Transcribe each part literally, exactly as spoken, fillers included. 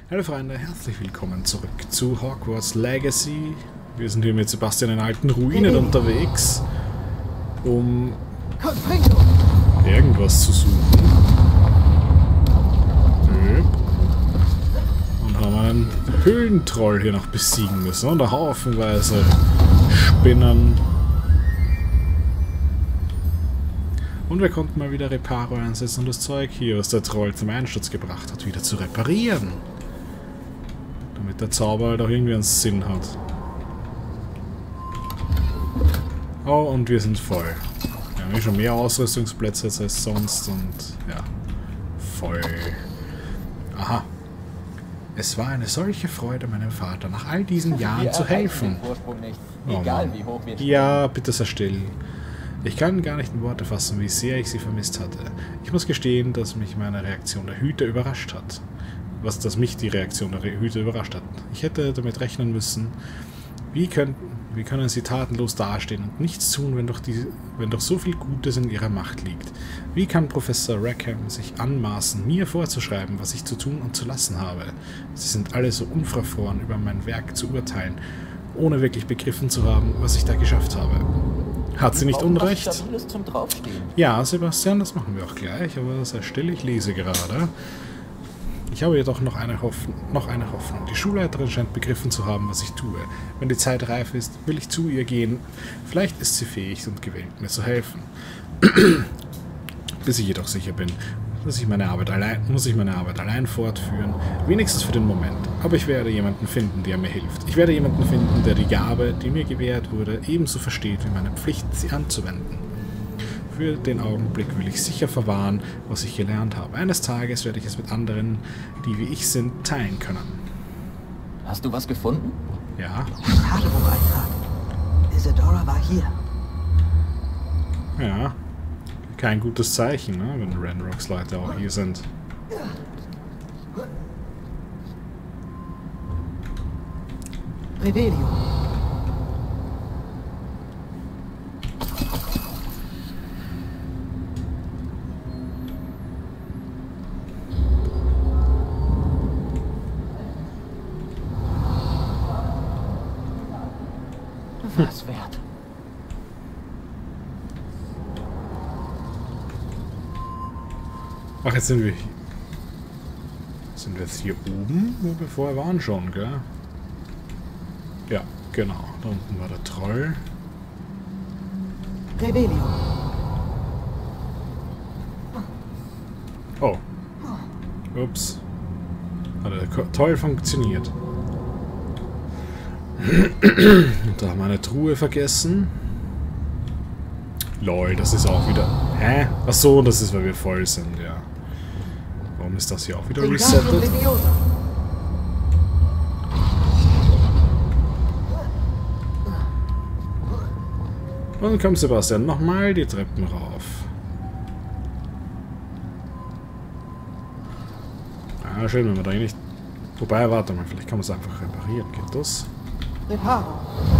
Hallo Freunde, herzlich willkommen zurück zu Hogwarts Legacy. Wir sind hier mit Sebastian in alten Ruinen unterwegs, um irgendwas zu suchen. Und haben einen Höhlentroll hier noch besiegen müssen und haufenweise Spinnen. Und wir konnten mal wieder Reparo einsetzen und das Zeug hier, was der Troll zum Einsturz gebracht hat, wieder zu reparieren. Damit der Zauber halt auch irgendwie einen Sinn hat. Oh, und wir sind voll. Wir haben hier schon mehr Ausrüstungsplätze als sonst und ja, voll. Aha. Es war eine solche Freude, meinem Vater nach all diesen Jahren zu helfen. Oh, Mann. Ja, bitte sehr still. Ich kann gar nicht in Worte fassen, wie sehr ich sie vermisst hatte. Ich muss gestehen, dass mich meine Reaktion der Hüter überrascht hat. Was, dass mich die Reaktion der Hüter überrascht hat. Ich hätte damit rechnen müssen, wie können, wie können sie tatenlos dastehen und nichts tun, wenn doch, die, wenn doch so viel Gutes in ihrer Macht liegt. Wie kann Professor Rackham sich anmaßen, mir vorzuschreiben, was ich zu tun und zu lassen habe? Sie sind alle so unverfroren, über mein Werk zu urteilen, ohne wirklich begriffen zu haben, was ich da geschafft habe. Hat sie nicht Unrecht? Zum Draufstehen. Ja, Sebastian, das machen wir auch gleich, aber sei still, ich lese gerade. Ich habe jedoch noch eine, Hoffn noch eine Hoffnung. Die Schulleiterin scheint begriffen zu haben, was ich tue. Wenn die Zeit reif ist, will ich zu ihr gehen. Vielleicht ist sie fähig und gewillt, mir zu helfen. Bis ich jedoch sicher bin, dass ich meine Arbeit allein, muss ich meine Arbeit allein fortführen. Wenigstens für den Moment. Aber ich werde jemanden finden, der mir hilft. Ich werde jemanden finden, der die Gabe, die mir gewährt wurde, ebenso versteht wie meine Pflicht, sie anzuwenden. Für den Augenblick will ich sicher verwahren, was ich gelernt habe. Eines Tages werde ich es mit anderen, die wie ich sind, teilen können. Hast du was gefunden? Ja. Tagebucheintrag. Isadora war hier. Ja. Kein gutes Zeichen, ne? Wenn Ranrocks Leute auch hier sind. Revelio. Was wert? Ach, jetzt sind wir hier. Sind wir jetzt hier oben, wo wir vorher waren schon, gell? Ja, genau. Da unten war der Troll. Revelio. Oh. Ups. Hat er toll funktioniert. Und da haben wir eine Truhe vergessen. Lol, das ist auch wieder... Hä? Ach so, das ist, weil wir voll sind, ja. Warum ist das hier auch wieder resettet? Und dann kommt Sebastian nochmal die Treppen rauf. Ah, schön, wenn wir da nicht... Wobei, warte mal, vielleicht kann man es einfach reparieren. Geht das? Reparo.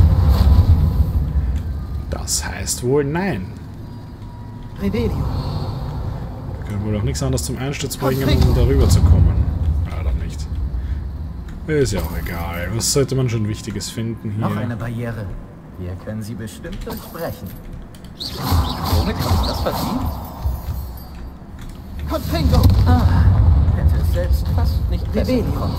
Das heißt wohl nein. Revelio. Wir können wohl auch nichts anderes zum Einsturz bringen, um darüber zu kommen. Leider nicht. Ist ja auch egal. Was sollte man schon Wichtiges finden hier? Noch eine Barriere. Wir können sie bestimmt durchbrechen. Womit habe ich das verdient? Confringo. Ah, hätte es selbst fast nicht besser Revelio. gekonnt.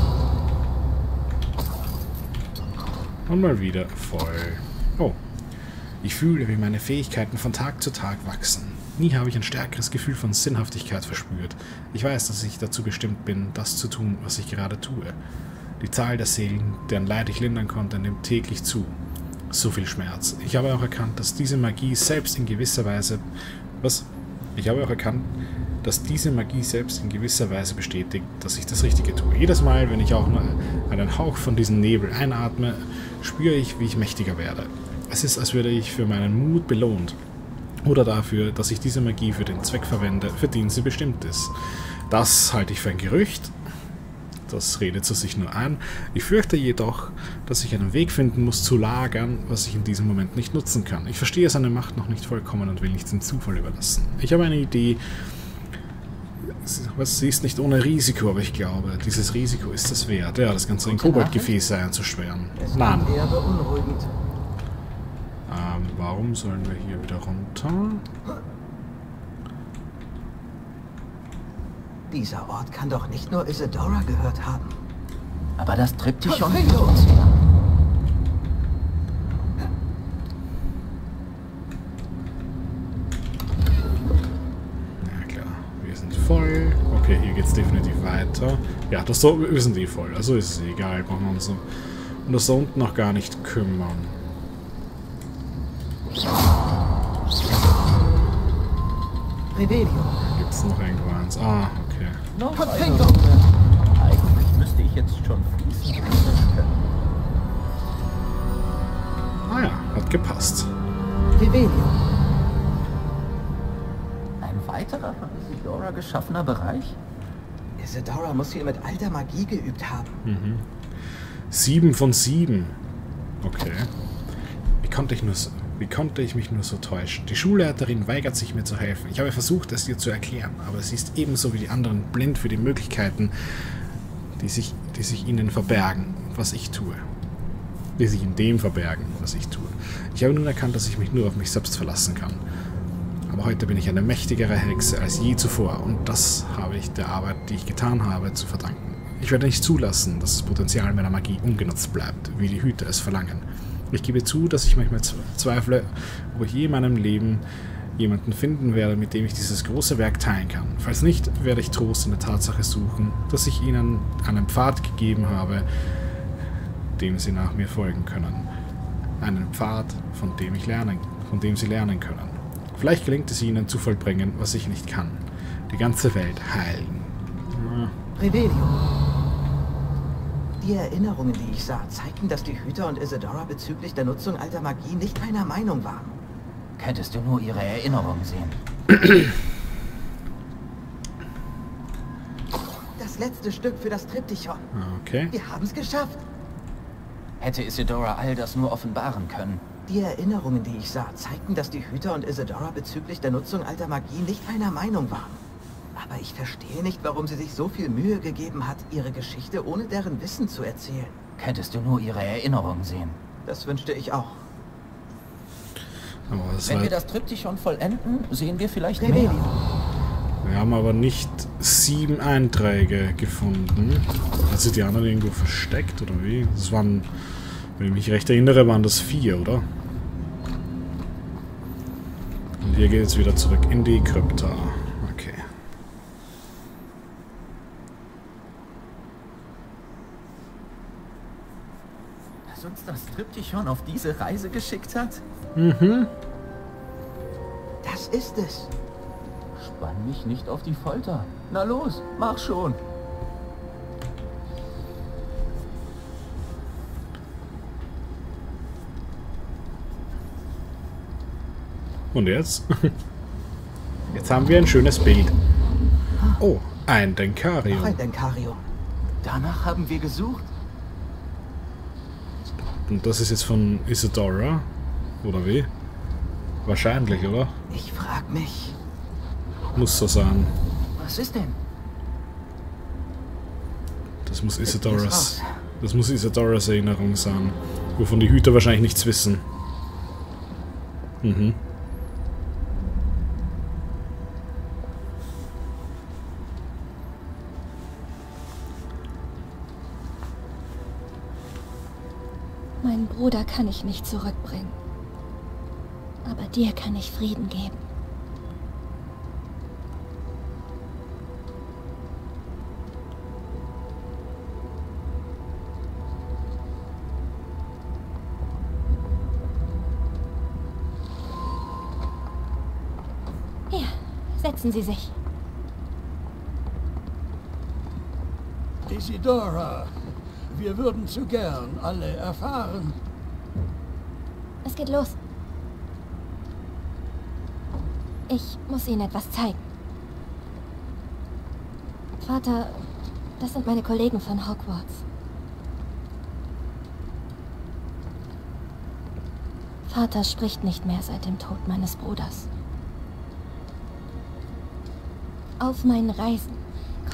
Und mal wieder voll. Oh. Ich fühle, wie meine Fähigkeiten von Tag zu Tag wachsen. Nie habe ich ein stärkeres Gefühl von Sinnhaftigkeit verspürt. Ich weiß, dass ich dazu bestimmt bin, das zu tun, was ich gerade tue. Die Zahl der Seelen, deren Leid ich lindern konnte, nimmt täglich zu. So viel Schmerz. Ich habe auch erkannt, dass diese Magie selbst in gewisser Weise... Was? Ich habe auch erkannt, dass diese Magie selbst in gewisser Weise bestätigt, dass ich das Richtige tue. Jedes Mal, wenn ich auch nur einen Hauch von diesem Nebel einatme, spüre ich, wie ich mächtiger werde. Es ist, als würde ich für meinen Mut belohnt. Oder dafür, dass ich diese Magie für den Zweck verwende, für den sie bestimmt ist. Das halte ich für ein Gerücht. Das redet zu sich nur ein. Ich fürchte jedoch, dass ich einen Weg finden muss, zu lagern, was ich in diesem Moment nicht nutzen kann. Ich verstehe seine Macht noch nicht vollkommen und will nichts dem Zufall überlassen. Ich habe eine Idee, was, sie ist nicht ohne Risiko, aber ich glaube, dieses Risiko ist es wert, ja, das Ganze in Koboldgefäße einzuschweren. Nein. Eher beunruhigend. Ähm, warum sollen wir hier wieder runter? Dieser Ort kann doch nicht nur Isidora gehört haben. Aber das Triptychon Hey, führt uns her. Ja klar, wir sind voll. Okay, hier geht's definitiv weiter. Ja, das so, wir sind eh voll, also ist es egal, brauchen wir uns so um das da unten noch gar nicht kümmern. Revelio. Gibt's noch irgendwo eins? Ah, okay. Noch Von eine Fingo. Runde. Eigentlich müsste ich jetzt schon fließen können. Ah ja, hat gepasst. Revelio. Ein weiterer von Isidora geschaffener Bereich? Isidora muss hier mit alter Magie geübt haben. Mhm. Sieben von sieben. Okay. Wie konnte ich nur so, wie konnte ich mich nur so täuschen? Die Schulleiterin weigert sich mir zu helfen. Ich habe versucht, es ihr zu erklären, aber sie ist ebenso wie die anderen blind für die Möglichkeiten, die sich, die sich ihnen verbergen, was ich tue. Die sich in dem verbergen, was ich tue. Ich habe nun erkannt, dass ich mich nur auf mich selbst verlassen kann. Aber heute bin ich eine mächtigere Hexe als je zuvor und das habe ich der Arbeit, die ich getan habe, zu verdanken. Ich werde nicht zulassen, dass das Potenzial meiner Magie ungenutzt bleibt, wie die Hüter es verlangen. Ich gebe zu, dass ich manchmal zweifle, ob ich je in meinem Leben jemanden finden werde, mit dem ich dieses große Werk teilen kann. Falls nicht, werde ich Trost in der Tatsache suchen, dass ich ihnen einen Pfad gegeben habe, dem sie nach mir folgen können. Einen Pfad, von dem ich lernen, von dem sie lernen können. Vielleicht gelingt es ihnen zu vollbringen, was ich nicht kann. Die ganze Welt heilen. Ja. Revelio. Die Erinnerungen, die ich sah, zeigten, dass die Hüter und Isidora bezüglich der Nutzung alter Magie nicht einer Meinung waren. Könntest du nur ihre Erinnerungen sehen. Das letzte Stück für das Triptychon. Okay. Wir haben es geschafft. Hätte Isidora all das nur offenbaren können. Die Erinnerungen, die ich sah, zeigten, dass die Hüter und Isidora bezüglich der Nutzung alter Magie nicht einer Meinung waren. Aber ich verstehe nicht, warum sie sich so viel Mühe gegeben hat, ihre Geschichte ohne deren Wissen zu erzählen. Könntest du nur ihre Erinnerungen sehen. Das wünschte ich auch. Aber das Wenn war, wir das Triptychon vollenden, sehen wir vielleicht Revelio. mehr. wir haben aber nicht sieben Einträge gefunden. Hat sich die anderen irgendwo versteckt oder wie? Das waren, wenn ich mich recht erinnere, waren das vier, oder? Und hier geht es wieder zurück in die Krypta. Okay. Was uns das Triptychon auf diese Reise geschickt hat? Mhm. Das ist es. Spann mich nicht auf die Folter. Na los, mach schon. Und jetzt? Jetzt haben wir ein schönes Bild. Oh, ein Noch Denkarium. ein Denkarium. Danach haben wir gesucht. Und das ist jetzt von Isidora? Oder wie? Wahrscheinlich, oder? Ich frag mich. Muss so sein. Was ist denn? Das muss Jetzt Isidoras. raus. Das muss Isidoras Erinnerung sein. Wovon die Hüter wahrscheinlich nichts wissen. Mhm. Meinen Bruder kann ich nicht zurückbringen. Aber dir kann ich Frieden geben. Hier, setzen Sie sich. Isidora, wir würden zu gern alle erfahren. Es geht los. Ich muss Ihnen etwas zeigen. Vater, das sind meine Kollegen von Hogwarts. Vater spricht nicht mehr seit dem Tod meines Bruders. Auf meinen Reisen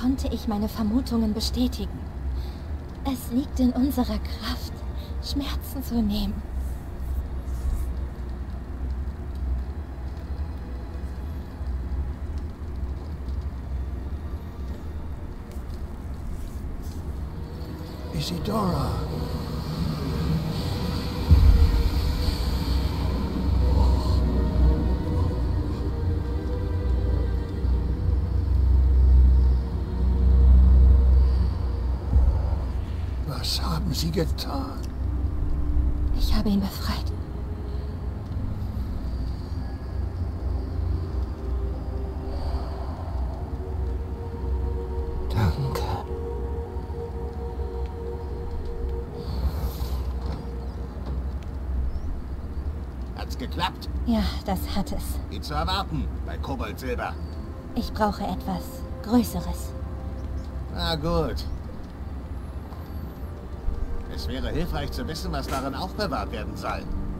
konnte ich meine Vermutungen bestätigen. Es liegt in unserer Kraft, Schmerzen zu nehmen. Isidora. Was haben Sie getan? Ich habe ihn befreit. Danke. Hat's geklappt? Ja, das hat es. Wie zu erwarten bei Kobold Silber. Ich brauche etwas Größeres. Na gut. Es wäre hilfreich zu wissen, was darin aufbewahrt werden soll.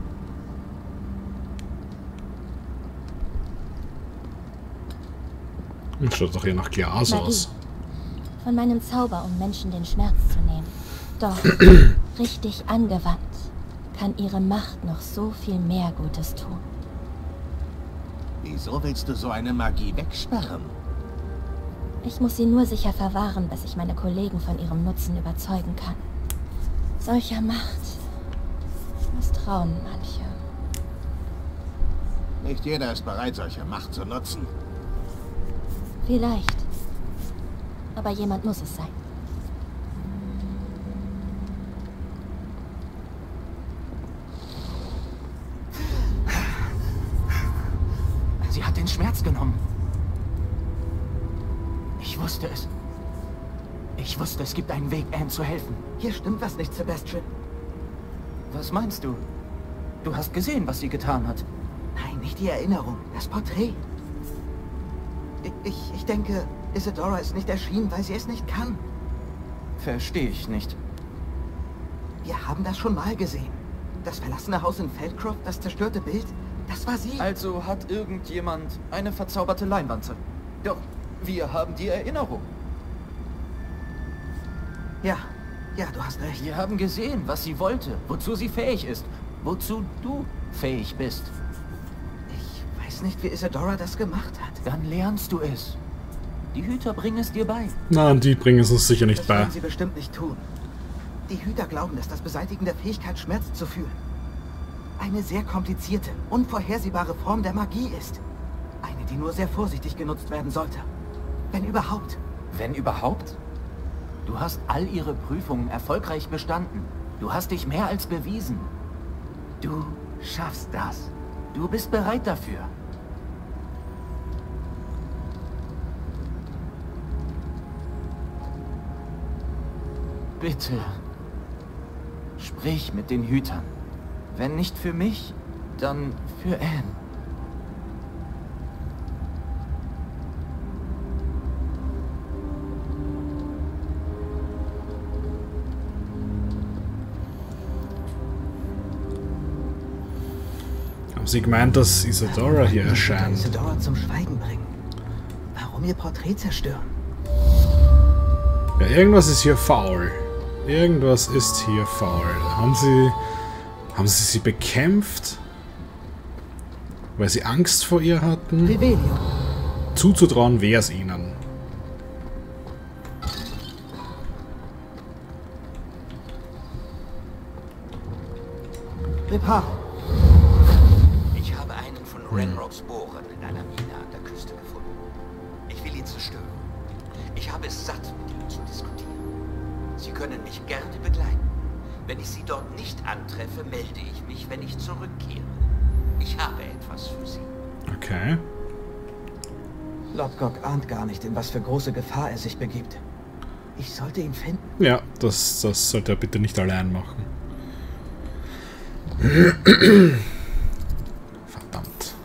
Das schaut doch hier nach Glas Magie. aus. Von meinem Zauber, um Menschen den Schmerz zu nehmen. Doch richtig angewandt kann ihre Macht noch so viel mehr Gutes tun. Wieso willst du so eine Magie wegsperren? Ich muss sie nur sicher verwahren, bis ich meine Kollegen von ihrem Nutzen überzeugen kann. Solcher Macht misstrauen manche. Nicht jeder ist bereit, solche Macht zu nutzen. Vielleicht. Aber jemand muss es sein. Sie hat den Schmerz genommen. Ich wusste es. Ich wusste, es gibt einen Weg, Anne zu helfen. Hier stimmt was nicht, Sebastian. Was meinst du? Du hast gesehen, was sie getan hat. Nein, nicht die Erinnerung. Das Porträt. Ich, ich, ich denke, Isidora ist nicht erschienen, weil sie es nicht kann. Verstehe ich nicht. Wir haben das schon mal gesehen. Das verlassene Haus in Feldcroft, das zerstörte Bild, das war sie. Also hat irgendjemand eine verzauberte Leinwand. Doch, wir haben die Erinnerung. Ja, ja, du hast recht. Wir haben gesehen, was sie wollte, wozu sie fähig ist, wozu du fähig bist. Ich weiß nicht, wie Isidora das gemacht hat. Dann lernst du es. Die Hüter bringen es dir bei. Nein, die bringen es uns sicher nicht Das bei. werden sie bestimmt nicht tun. Die Hüter glauben, dass das Beseitigen der Fähigkeit, Schmerz zu fühlen, eine sehr komplizierte, unvorhersehbare Form der Magie ist. Eine, die nur sehr vorsichtig genutzt werden sollte. Wenn überhaupt. Wenn überhaupt? Du hast all ihre Prüfungen erfolgreich bestanden. Du hast dich mehr als bewiesen. Du schaffst das. Du bist bereit dafür. Bitte. Sprich mit den Hütern. Wenn nicht für mich, dann für Anne. Haben Sie gemeint, dass Isidora hier erscheint? Isidora zum Schweigen bringen. Warum ihr Porträt zerstören? Ja, irgendwas ist hier faul. Irgendwas ist hier faul. Haben Sie... Haben Sie sie bekämpft? Weil Sie Angst vor ihr hatten? Revelio. Zuzutrauen wäre es Ihnen. Reparo. Ich habe einen von Renrocks Bohren in einer Mine an der Küste gefunden. Ich will ihn zerstören. Ich habe es satt, mit Ihnen zu diskutieren. Sie können mich gerne begleiten. Wenn ich Sie dort nicht antreffe, melde ich mich, wenn ich zurückkehre. Ich habe etwas für Sie. Okay. Lodgok ahnt gar nicht, in was für große Gefahr er sich begibt. Ich sollte ihn finden. Ja, das, das sollte er bitte nicht allein machen. Verdammt.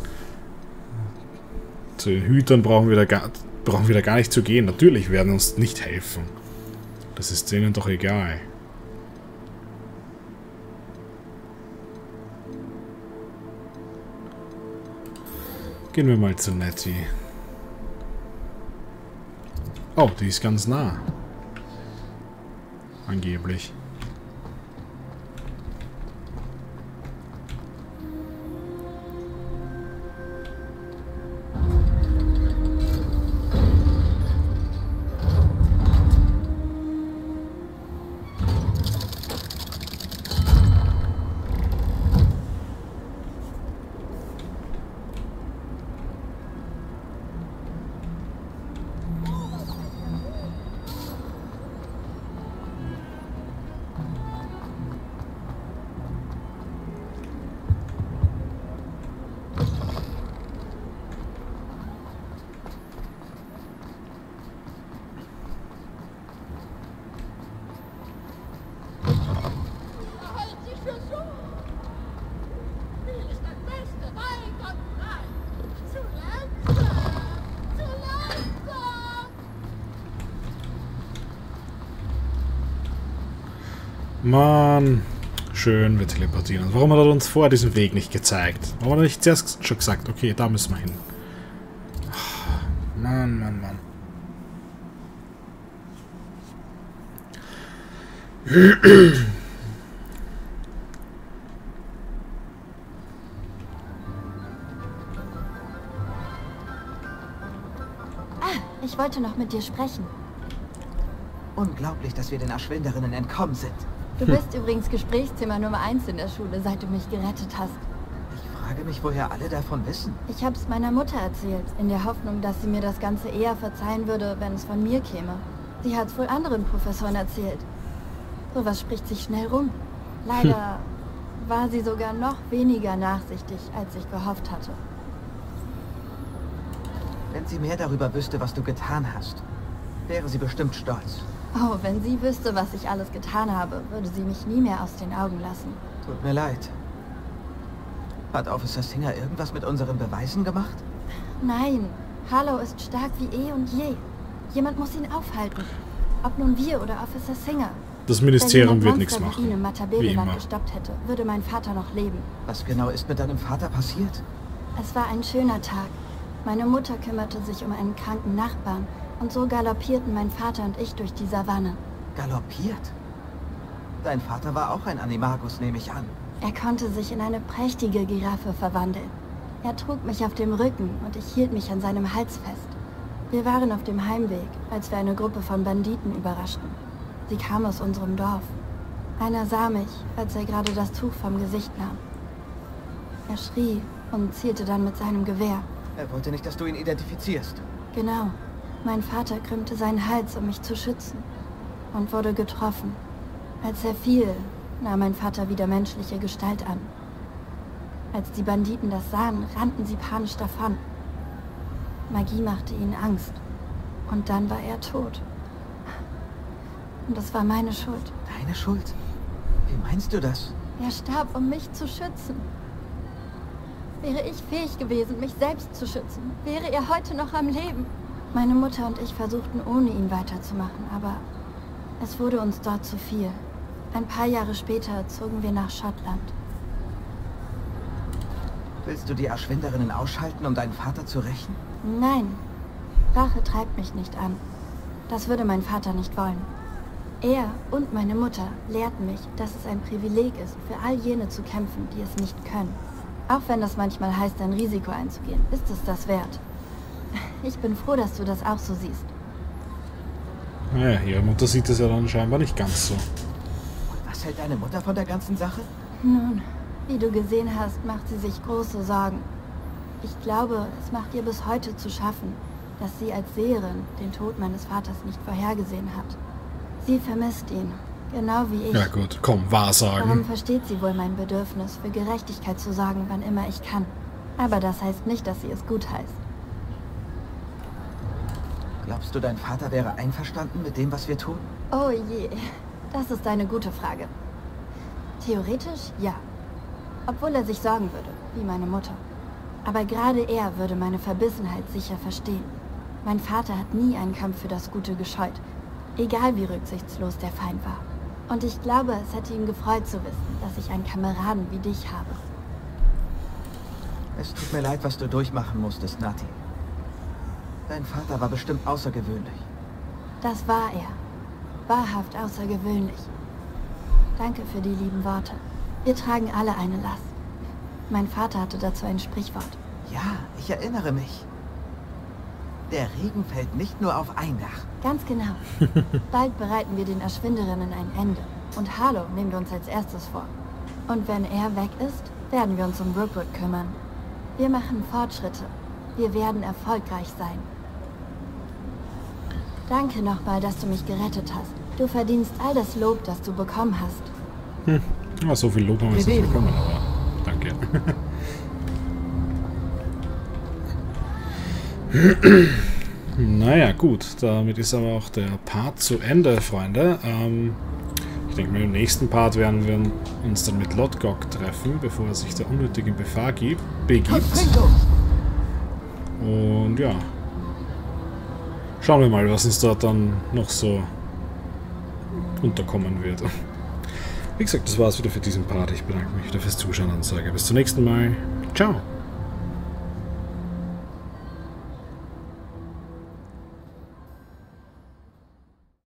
Zu den Hütern brauchen wir, da gar, brauchen wir da gar nicht zu gehen. Natürlich werden uns nicht helfen. Das ist denen doch egal. Gehen wir mal zu Nettie. Oh, die ist ganz nah. Angeblich. Mann. Schön, wir teleportieren uns. Warum hat er uns vor diesen Weg nicht gezeigt? Warum hat er nicht zuerst schon gesagt, okay, da müssen wir hin? Mann, Mann, Mann. Ah, ich wollte noch mit dir sprechen. Unglaublich, dass wir den Erschwinderinnen entkommen sind. Du bist übrigens Gesprächsthema Nummer eins in der Schule, seit du mich gerettet hast. Ich frage mich, woher alle davon wissen. Ich hab's meiner Mutter erzählt, in der Hoffnung, dass sie mir das Ganze eher verzeihen würde, wenn es von mir käme. Sie hat's wohl anderen Professoren erzählt. Sowas spricht sich schnell rum. Leider war sie sogar noch weniger nachsichtig, als ich gehofft hatte. Wenn sie mehr darüber wüsste, was du getan hast, wäre sie bestimmt stolz. Oh, wenn sie wüsste, was ich alles getan habe, würde sie mich nie mehr aus den Augen lassen. Tut mir leid. Hat Officer Singer irgendwas mit unseren Beweisen gemacht? Nein, Harlow ist stark wie eh und je. Jemand muss ihn aufhalten. Ob nun wir oder Officer Singer. Das Ministerium wird Wenn nichts jemand Monster wie ihn im machen. Wie Matabeleland immer. gestoppt hätte, würde mein Vater noch leben. Was genau ist mit deinem Vater passiert? Es war ein schöner Tag. Meine Mutter kümmerte sich um einen kranken Nachbarn und so galoppierten mein Vater und ich durch die Savanne. Galoppiert? Dein Vater war auch ein Animagus, nehme ich an. Er konnte sich in eine prächtige Giraffe verwandeln. Er trug mich auf dem Rücken und ich hielt mich an seinem Hals fest. Wir waren auf dem Heimweg, als wir eine Gruppe von Banditen überraschten. Sie kamen aus unserem Dorf. Einer sah mich, als er gerade das Tuch vom Gesicht nahm. Er schrie und zielte dann mit seinem Gewehr. Er wollte nicht, dass du ihn identifizierst. Genau. Mein Vater krümmte seinen Hals, um mich zu schützen, und wurde getroffen. Als er fiel, nahm mein Vater wieder menschliche Gestalt an. Als die Banditen das sahen, rannten sie panisch davon. Magie machte ihnen Angst. Und dann war er tot. Und das war meine Schuld. Deine Schuld? Wie meinst du das? Er starb, um mich zu schützen. Wäre ich fähig gewesen, mich selbst zu schützen, wäre er heute noch am Leben. Meine Mutter und ich versuchten, ohne ihn weiterzumachen, aber es wurde uns dort zu viel. Ein paar Jahre später zogen wir nach Schottland. Willst du die Erschwinderinnen ausschalten, um deinen Vater zu rächen? Nein, Rache treibt mich nicht an. Das würde mein Vater nicht wollen. Er und meine Mutter lehrten mich, dass es ein Privileg ist, für all jene zu kämpfen, die es nicht können. Auch wenn das manchmal heißt, ein Risiko einzugehen, ist es das wert. Ich bin froh, dass du das auch so siehst. Naja, ihre Mutter sieht es ja dann scheinbar nicht ganz so. Und was hält deine Mutter von der ganzen Sache? Nun, wie du gesehen hast, macht sie sich große Sorgen. Ich glaube, es macht ihr bis heute zu schaffen, dass sie als Seherin den Tod meines Vaters nicht vorhergesehen hat. Sie vermisst ihn, genau wie ich. Ja gut, komm, Wahrsagen. Darum versteht sie wohl mein Bedürfnis, für Gerechtigkeit zu sorgen, wann immer ich kann. Aber das heißt nicht, dass sie es gut heißt. Glaubst du, dein Vater wäre einverstanden mit dem, was wir tun? Oh je, das ist eine gute Frage. Theoretisch ja. Obwohl er sich sorgen würde, wie meine Mutter. Aber gerade er würde meine Verbissenheit sicher verstehen. Mein Vater hat nie einen Kampf für das Gute gescheut, egal wie rücksichtslos der Feind war. Und ich glaube, es hätte ihn gefreut zu wissen, dass ich einen Kameraden wie dich habe. Es tut mir leid, was du durchmachen musstest, Nati. Dein Vater war bestimmt außergewöhnlich. Das war er. Wahrhaft außergewöhnlich. Danke für die lieben Worte. Wir tragen alle eine Last. Mein Vater hatte dazu ein Sprichwort. Ja, ich erinnere mich. Der Regen fällt nicht nur auf ein Dach. Ganz genau. Bald bereiten wir den Erschwinderinnen ein Ende. Und Harlow nehmen wir uns als erstes vor. Und wenn er weg ist, werden wir uns um Rookwood kümmern. Wir machen Fortschritte. Wir werden erfolgreich sein. Danke nochmal, dass du mich gerettet hast. Du verdienst all das Lob, das du bekommen hast. Hm. Ja, so viel Lob haben wir jetzt nicht bekommen, aber danke. Naja, gut. Damit ist aber auch der Part zu Ende, Freunde. Ähm, ich denke mal, im nächsten Part werden wir uns dann mit Lodgok treffen, bevor er sich der unnötig in Gefahr gibt, begibt. Und ja. Schauen wir mal, was uns dort dann noch so unterkommen wird. Wie gesagt, das war's wieder für diesen Part. Ich bedanke mich wieder fürs Zuschauen und sage bis zum nächsten Mal. Ciao!